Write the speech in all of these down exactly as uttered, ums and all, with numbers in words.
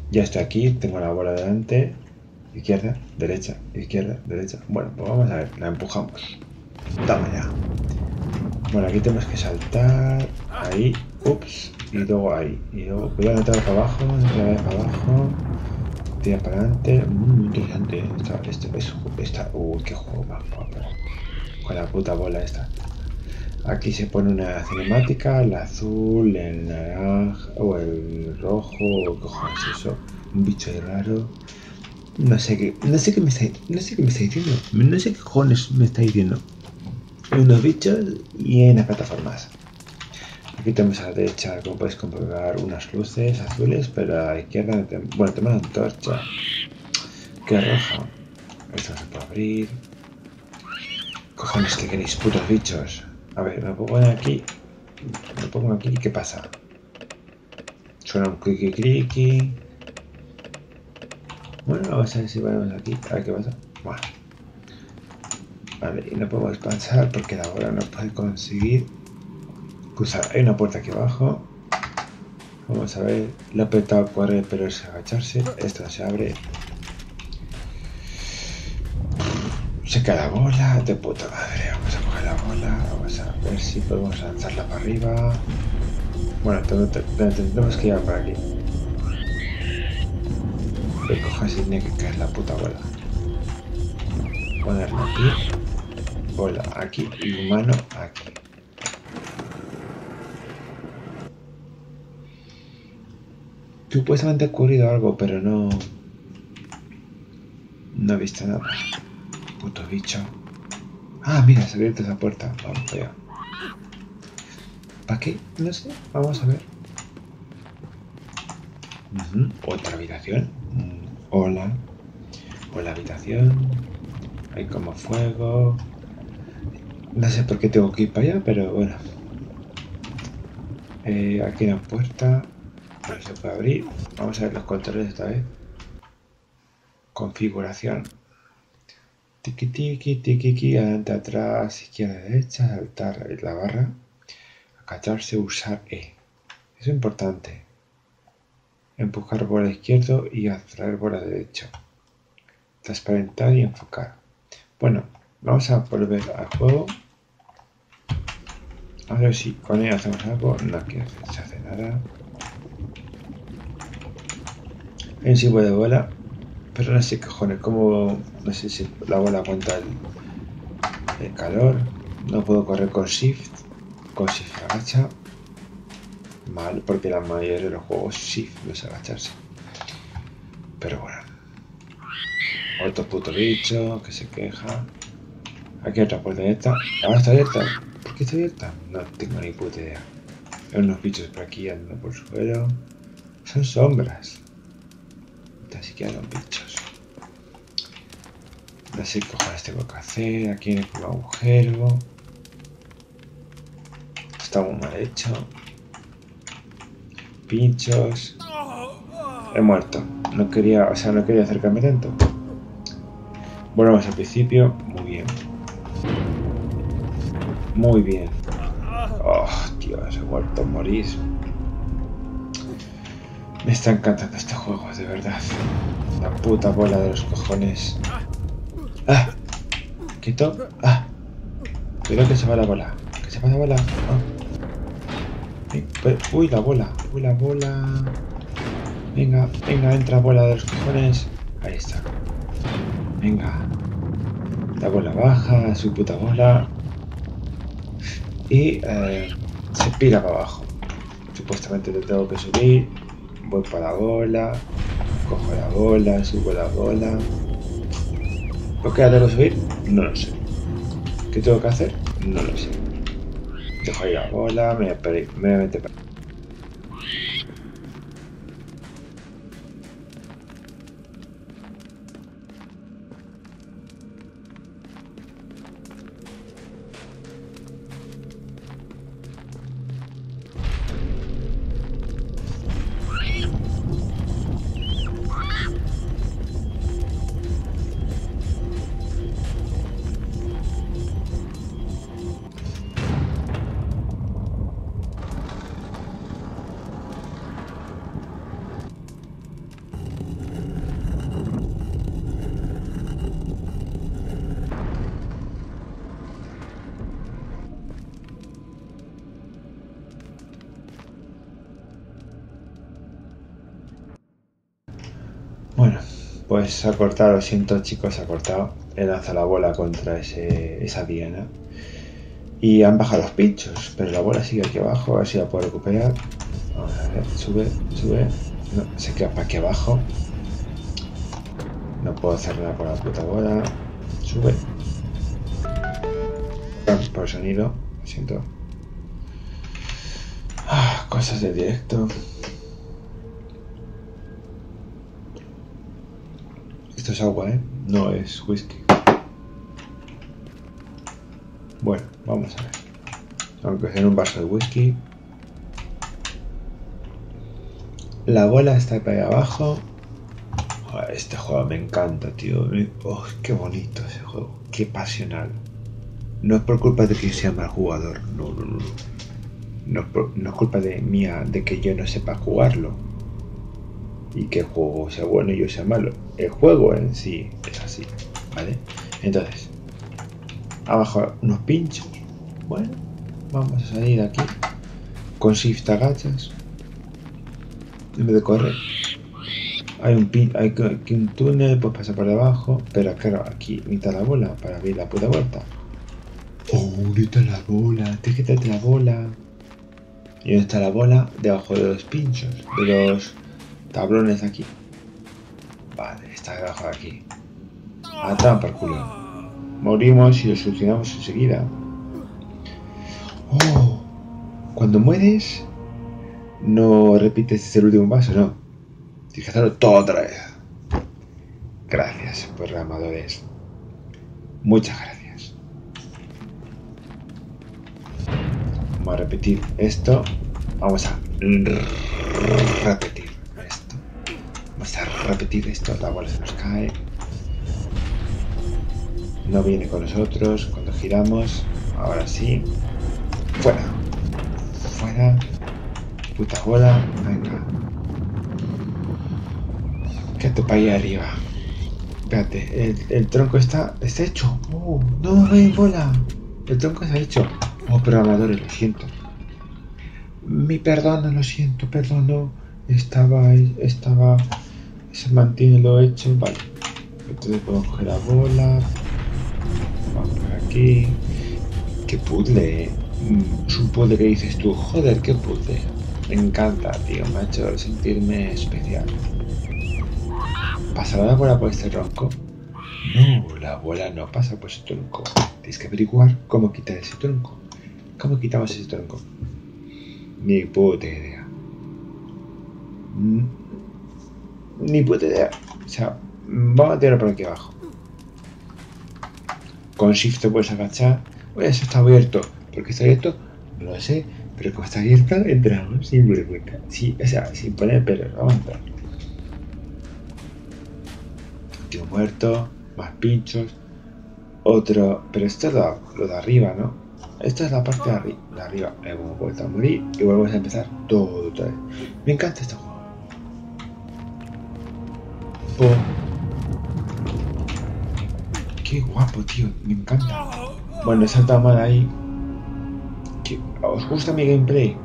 Ya estoy aquí, tengo la bola delante. Izquierda, derecha, izquierda, derecha. Bueno, pues vamos a ver, la empujamos. Toma ya. Bueno, aquí tenemos que saltar. Ahí, ups. Y luego ahí. Y luego, cuidado, no te vayas para abajo, no te vayas para abajo. Tira para adelante. Muy interesante. Esta, este, es, esta, uy, qué juego más guapo. Con la puta bola esta. Aquí se pone una cinemática, el azul, el naranja o el rojo, ¿qué cojones es eso? Un bicho raro. No sé qué, no sé qué me está, no sé qué me está diciendo. No sé qué cojones me está diciendo. Hay unos bichos y hay unas plataformas. Aquí tenemos a la derecha, como podéis comprobar, unas luces azules, pero a la izquierda, bueno, tenemos una antorcha que es roja. Esto no se puede abrir. Cojones, ¿qué queréis, putos bichos? A ver, me pongo aquí. Me pongo aquí, ¿qué pasa? Suena un clicky clicky. Bueno, vamos a ver si ponemos aquí. A ver qué pasa. Bueno. Vale, y no podemos pasar porque la bola no puede conseguir cruzar. Hay una puerta aquí abajo. Vamos a ver. Lo he apretado correr, pero es agacharse. Esto no se abre. Se cae la bola de puta madre. Vamos a coger la bola. Vamos a ver si podemos lanzarla para arriba. Bueno, tendremos que ir para aquí. ¿Qué cojas tiene que caer la puta bola? Ponerla aquí. Bola aquí y humano aquí. Supuestamente ha ocurrido algo, pero no... No he visto nada. Puto bicho. Ah, mira, se ha abierto esa puerta. Vamos allá. ¿Para qué? No sé. Vamos a ver. Uh-huh. Otra habitación. Mm, hola. Hola, habitación. Hay como fuego. No sé por qué tengo que ir para allá, pero bueno. Eh, aquí hay una puerta. No se puede abrir. Vamos a ver los controles esta vez. Configuración. Tiki tiki tiki tiki. Adelante, atrás, izquierda, derecha. Saltar la barra. Agacharse, usar E. Es importante. Empujar bola izquierdo y atraer bola derecho. Transparentar y enfocar. Bueno, vamos a volver al juego. A ver si con ella hacemos algo. No quiero que se hace nada. Hay un símbolo de bola. Pero no sé qué cojones. Como. No sé si la bola aguanta el, el calor. No puedo correr con Shift. Con Shift agacha. Mal, porque la mayoría de los juegos Shift no es agacharse. Pero bueno. Otro puto bicho que se queja. Aquí hay otra puerta abierta. Ahora está abierta. ¿Por qué está abierta? No tengo ni puta idea. Hay unos bichos por aquí andando por el suelo. Son sombras. Ni siquiera son bichos. No sé qué cojones tengo que hacer. Aquí hay un agujero. Está muy mal hecho. Pinchos. He muerto. No quería, o sea, no quería acercarme tanto. Volvemos al principio. Muy bien. Muy bien. Oh, Dios, he vuelto a morir. Me está encantando este juego, de verdad. La puta bola de los cojones. ¡Ah! ¿Quieto? ¡Ah! Cuidado que se va la bola. Que se va la bola. Oh. Uy, la bola. Uy, la bola. Venga, venga, entra bola de los cojones. Ahí está. Venga. La bola baja, su puta bola. Y eh, se pira para abajo. Supuestamente te tengo que subir. Voy para la bola. Cojo la bola, subo la bola. ¿Por qué la tengo que subir? No lo sé. ¿Qué tengo que hacer? No lo sé. Dejo ahí la bola, me voy a meter para... Bueno, pues se ha cortado, lo siento chicos, se ha cortado. He lanzado la bola contra ese, esa diana. Y han bajado los pinchos, pero la bola sigue aquí abajo, a ver si la puedo recuperar. Vamos a ver, sube, sube. No, se queda para aquí abajo. No puedo hacer nada con la puta bola. Sube. Por el sonido, lo siento. Ah, cosas de directo. Esto es agua, ¿eh? No es whisky. Bueno, vamos a ver. Aunque sea en un vaso de whisky. La bola está para ahí abajo. Este juego me encanta, tío. Oh, qué bonito ese juego. Qué pasional. No es por culpa de que sea mal jugador. No, no, no. No es, por, no es culpa de mía de que yo no sepa jugarlo. Y que el juego sea bueno y yo sea malo. El juego en sí es así, ¿vale? Entonces, abajo unos pinchos. Bueno, vamos a salir de aquí. Con shift agachas. En vez de correr. Hay un pin, hay aquí un túnel, pues pasa por debajo. Pero claro, aquí necesita la bola para abrir la puta vuelta. Oh, necesita la bola. Tienes que traerte la bola. ¿Y dónde está la bola? Debajo de los pinchos. De los tablones de aquí. Vale, está debajo de aquí. A tomar por culo. Morimos y lo solucionamos enseguida. Oh, cuando mueres, no repites este el último paso, no. Tienes que hacerlo todo otra vez. Gracias, programadores. Muchas gracias. Vamos a repetir esto. Vamos a repetir esto. Vamos a repetir esto. La bola se nos cae. No viene con nosotros. Cuando giramos. Ahora sí. Fuera. Fuera. Puta bola. Venga. Quédate para allá arriba. Espérate. El, el tronco está, está hecho. Oh, no hay bola. El tronco está hecho. Oh, programadores, lo siento. Mi perdón, lo siento, perdón. Estaba, estaba, se mantiene lo hecho. Vale. Entonces podemos coger la bola. Vamos por aquí. Qué puzzle, eh. Es un puzzle que dices tú, joder, qué puzzle. Me encanta, tío. Me ha hecho sentirme especial. ¿Pasará la bola por este tronco? No, la bola no pasa por ese tronco. Tienes que averiguar cómo quitar ese tronco. ¿Cómo quitamos ese tronco? Ni puta idea. Ni puta idea. O sea, vamos a tirarlo por aquí abajo. Con shift te puedes agachar. Oye, eso está abierto. ¿Por qué está abierto? No lo sé. Pero como está abierto, entramos sin vergüenza. Sí, o sea, sin poner pelos. Vamos a entrar. Tío muerto. Más pinchos. Otro. Pero esto es lo, lo de arriba, ¿no? Esta es la parte de, arri de arriba. Hemos vuelto a morir y volvemos a empezar todo otra vez. Me encanta este juego. Oh. Qué guapo, tío. Me encanta. Bueno, he saltado mal ahí. ¿Qué? ¿Os gusta mi gameplay?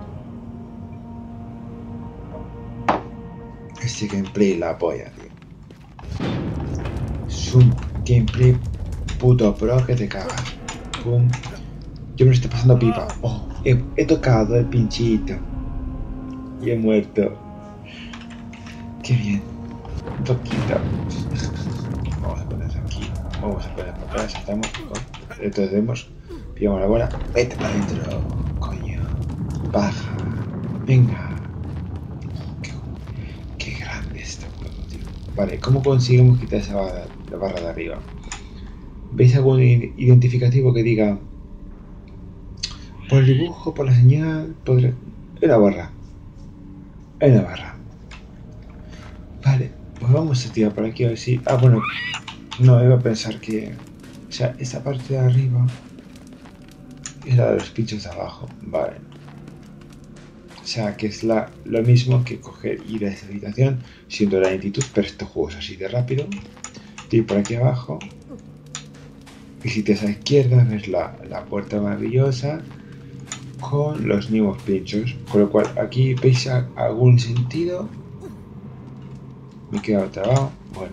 Este gameplay la polla, tío. Es un gameplay puto pro que te cagas. Pum. Yo me lo estoy pasando pipa. Oh, he, he tocado el pinchito. Y he muerto. Qué bien. Un poquito. Vamos a poner aquí. Vamos a poner para atrás. Saltamos. Retrocedemos. Pillamos la bola. Vete para adentro. Coño. Baja. Venga. Qué, qué grande este juego, tío. Vale, ¿cómo conseguimos quitar esa barra, la barra de arriba? ¿Veis algún identificativo que diga por el dibujo, por la señal, por el... en la barra? En la barra. Vale, pues vamos a tirar por aquí a ver si... Ah, bueno, no, iba a pensar que... O sea, esta parte de arriba es la de los pinchos de abajo, vale. O sea, que es la, lo mismo que coger ir a esa habitación siendo la lentitud, pero este juego es así de rápido. Tiro por aquí abajo. Y si te vas a la izquierda, ves la, la puerta maravillosa con los mismos pinchos. Con lo cual, aquí veis algún sentido. Me he quedado trabado. Bueno.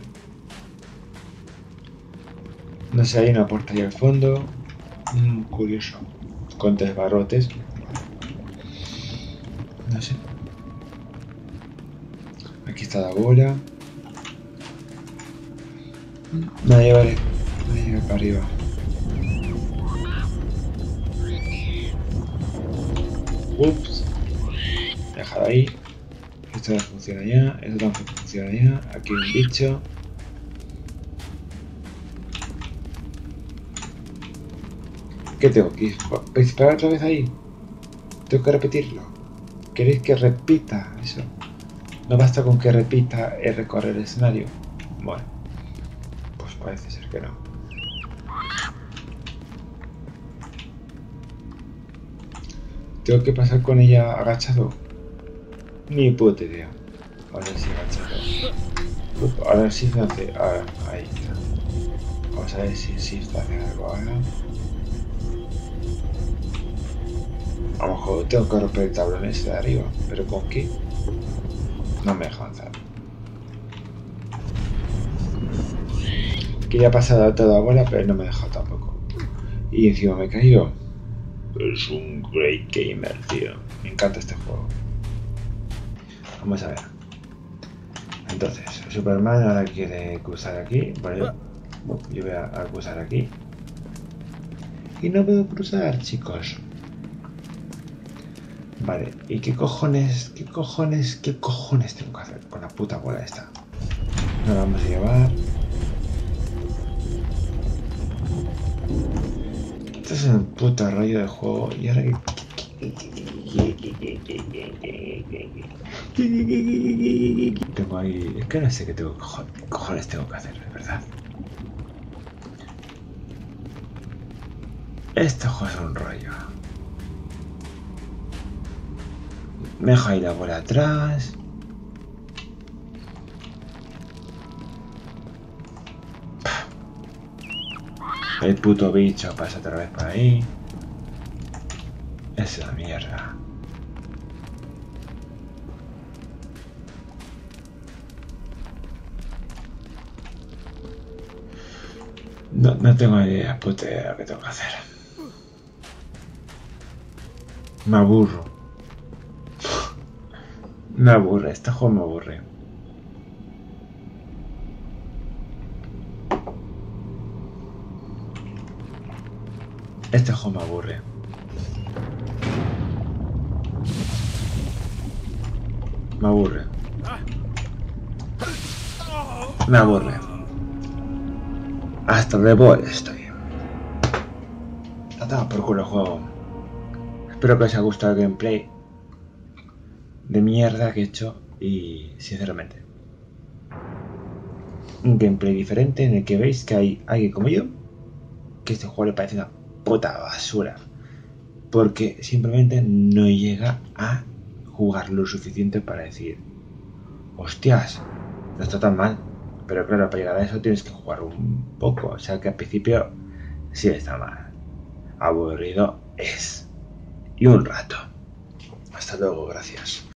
No sé, hay una puerta ahí al fondo. Mm, curioso. Con tres barrotes. No sé. Aquí está la bola. Me la llevaré. Me la llevaré para arriba. Ups. Dejar ahí. Esto no funciona ya. Esto tampoco funciona ya. Aquí hay un bicho. ¿Qué tengo que disparar otra vez ahí? Tengo que repetirlo. ¿Queréis que repita eso? No basta con que repita el recorrer el escenario. Bueno, pues parece ser que no. ¿Tengo que pasar con ella agachado? Ni puta idea. Ahora sí agachado. Uf, ahora sí se hace. Ahora, ahí está. Vamos a ver si sí está haciendo algo ahora. A lo mejor tengo que romper el tablón ese de arriba. ¿Pero con qué? No me deja avanzar. Que ya ha pasado toda la bola, pero no me ha dejado tampoco. Y encima me he caído. Es un great gamer, tío. Me encanta este juego. Vamos a ver. Entonces, Superman ahora quiere cruzar aquí. Vale, yo voy a, a cruzar aquí. Y no puedo cruzar, chicos. Vale, ¿y qué cojones, qué cojones, qué cojones tengo que hacer con la puta bola esta? Nos la vamos a llevar. Esto es un puto rollo de juego. Y ahora que... Tengo ahí... Es que no sé qué tengo, qué cojones tengo que hacer, de verdad. Este juego es un rollo. Me dejo ahí la bola atrás. El puto bicho pasa otra vez por ahí. Es una mierda. No, no tengo ni idea, puta idea de lo que tengo que hacer. Me aburro. Me aburre, este juego me aburre. Este juego me aburre. Me aburre. Me aburre. Hasta de bol estoy. Nada por culo el juego. Espero que os haya gustado el gameplay de mierda que he hecho y sinceramente un gameplay diferente en el que veis que hay alguien como yo que este juego le parece una puta basura porque simplemente no llega a jugar lo suficiente para decir hostias, no está tan mal, pero claro, para llegar a eso tienes que jugar un poco, o sea que al principio sí está mal, aburrido es y un rato. Hasta luego, gracias.